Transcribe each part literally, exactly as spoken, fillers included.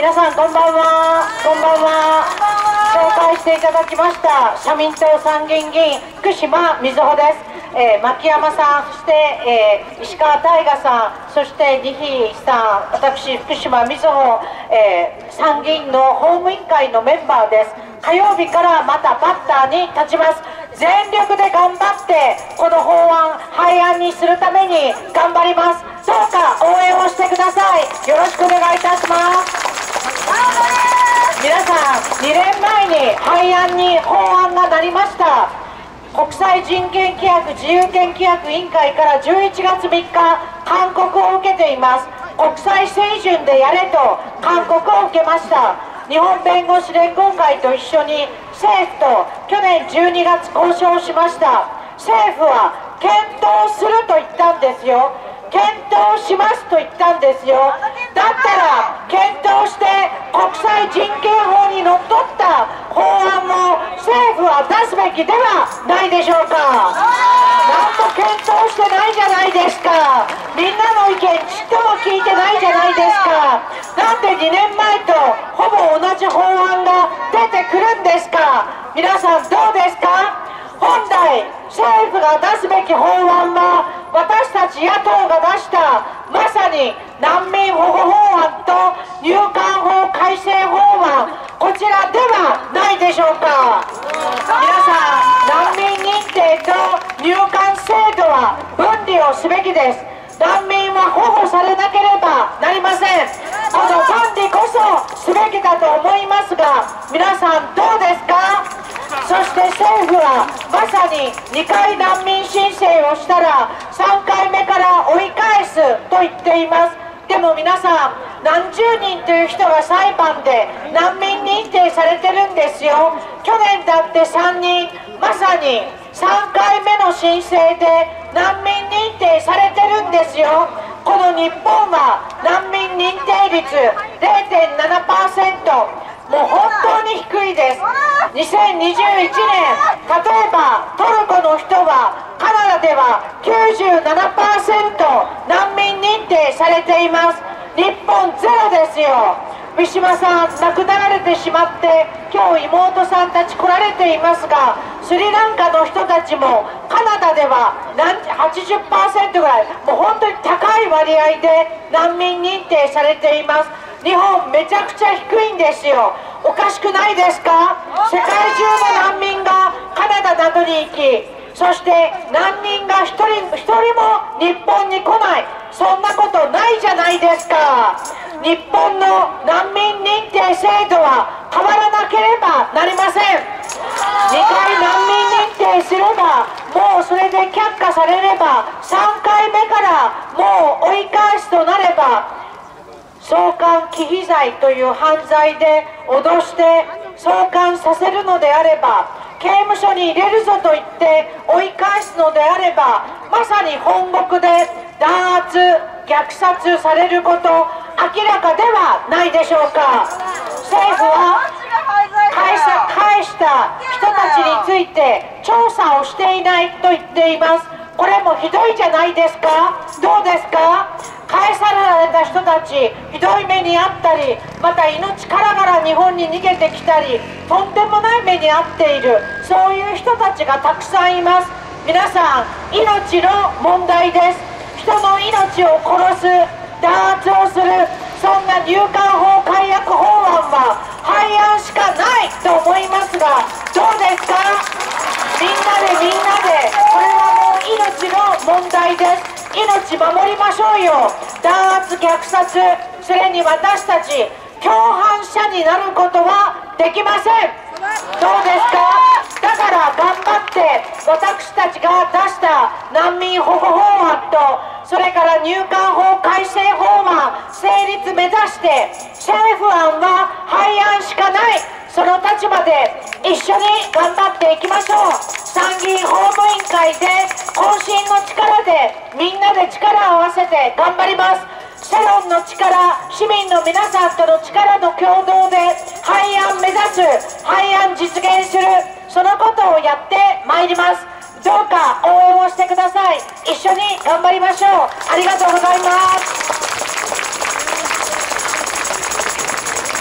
皆さんこんばんは。こんばんは。紹介していただきました社民党参議院議員福島みずほです。えー、牧山さん、そして、えー、石川大我さん、そして二比さん、私福島みずほ、えー、参議院の法務委員会のメンバーです。火曜日からまたバッターに立ちます。全力で頑張ってこの法案廃案にするために頑張ります。どうか応援をしてください。よろしくお願いいたします。皆さん、にねんまえに廃案に法案がなりました。国際人権規約自由権規約委員会からじゅういちがつみっか勧告を受けています。国際水準でやれと勧告を受けました。日本弁護士連合会と一緒に政府と去年じゅうにがつ交渉しました。政府は検討すると言ったんですよ。検討しますと言ったんですよ。だったら検討して国際人権法にのっとった法案も政府は出すべきではないでしょうか。なんと検討してないじゃないですか。みんなの意見ちっとも聞いてないじゃないですか。なんでにねんまえとほぼ同じ法案が出てくるんですか。皆さんどうですか。本来政府が出すべき法案は私たち野党が出したまさに難民保護法案と入管法改正法案、こちらではないでしょうか。皆さん、難民認定と入管制度は分離をすべきです。難民は保護されなければなりません。この分離こそすべきだと思いますが、皆さんどうですか。そして政府はまさににかい難民申請をしたらさんかいめから追い返すと言っています。でも皆さん、何十人という人が裁判で難民認定されてるんですよ。去年だってさんにん、まさにさんかいめの申請で難民認定されてるんですよ。この日本は難民認定率 れいてんななパーセント、もう本当に低いです。にせんにじゅういちねん、例えばトルコの人はカナダでは きゅうじゅうななパーセント 難民認定されています。日本ゼロですよ。ウィシュマさん亡くなられてしまって今日妹さんたち来られていますが、スリランカの人たちもカナダでははちじゅっパーセントぐらい、もう本当に高い割合で難民認定されています。日本めちゃくちゃ低いんですよ。おかしくないですか。世界中の難民がカナダなどに行き、そして難民が一人一人も日本に来ない、そんなことないじゃないですか。日本の難民認定制度は変わらなければなりません。にかい難民認定すれば、もうそれで却下されればさんかいめからもう追い返すとなれば、送還忌避罪という犯罪で脅して送還させるのであれば、刑務所に入れるぞと言って追い返すのであれば、まさに本国で弾圧虐殺されること明らかではないでしょうか。政府は返さ返した人たちについて調査をしていないと言っています。これもひどいじゃないですか。どうですか。返された人たち、ひどい目に遭ったり、また命からがら日本に逃げてきたり、とんでもない目に遭っている、そういう人たちがたくさんいます。皆さん、命の問題です。人の命を殺す、弾圧をする、そんな入管法改悪法案は廃案しかないと思いますが、どうですか。みんなでみんなで、これはもう命の問題です。命守りましょうよ。弾圧虐殺、それに私たち共犯者になることはできません。どうですか。だから頑張って私たちが出した難民保護法案と、それから入管法改正法案成立目指して政府案は廃案しかない、その立場で一緒に頑張っていきましょう。参議院法務委員会で渾身の力でみんなで力を合わせて頑張ります。世論の力、市民の皆さんとの力の共同で廃案目指す、廃案実現する、そのことをやってまいります。どうか応援をしてください。一緒に頑張りましょう。ありがとうございます。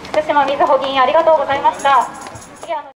福島みずほ議員ありがとうございました。次あの